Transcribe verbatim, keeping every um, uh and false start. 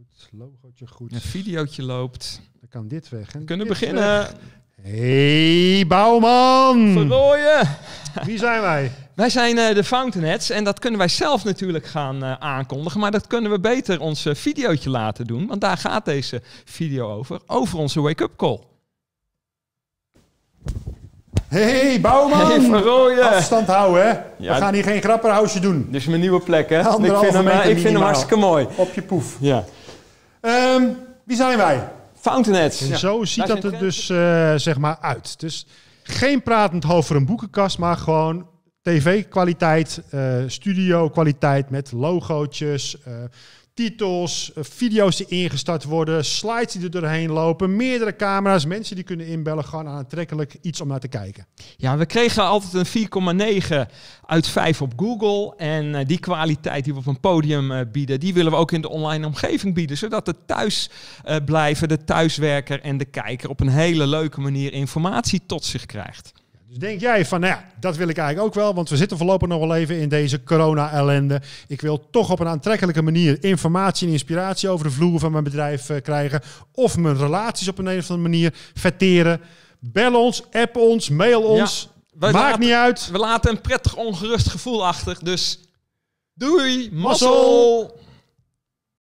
goed. Logootje goed. Een videootje loopt. Dan kan dit weg. En We kunnen dit beginnen. weg. Hey, Bouwman! Verrooien. Wie zijn wij? Wij zijn uh, de Fountainheads en dat kunnen wij zelf natuurlijk gaan uh, aankondigen. Maar dat kunnen we beter ons uh, videootje laten doen. Want daar gaat deze video over. Over onze wake-up call. Hey, Bouwman! Hey, Verrooien! Afstand houden, hè? Ja, We gaan hier geen grapperhausje doen. Dit is mijn nieuwe plek, hè? Ik Anderhalve vind hem, uh, meter ik vind hem minimaal. hartstikke mooi. Op je poef. Ja. Um, wie zijn wij? Fountainheads. En Ja. zo ziet Daar dat zijn er dus uh, zeg maar uit. Dus geen pratend over een boekenkast, maar gewoon tv-kwaliteit, uh, studio-kwaliteit met logootjes, uh, titels, uh, video's die ingestart worden, slides die er doorheen lopen, meerdere camera's, mensen die kunnen inbellen, gewoon aantrekkelijk iets om naar te kijken. Ja, we kregen altijd een vier komma negen uit vijf op Google. En uh, die kwaliteit die we op een podium uh, bieden, die willen we ook in de online omgeving bieden. Zodat de thuis uh, blijven, de thuiswerker en de kijker op een hele leuke manier informatie tot zich krijgt. Dus denk jij van, nou ja, dat wil ik eigenlijk ook wel, want we zitten voorlopig nog wel even in deze corona-ellende. Ik wil toch op een aantrekkelijke manier informatie en inspiratie over de vloer van mijn bedrijf uh, krijgen. Of mijn relaties op een, een of andere manier verteren. Bel ons, app ons, mail ons. Ja, Maakt laten, niet uit. We laten een prettig ongerust gevoel achter, dus doei, Mazzel! mazzel!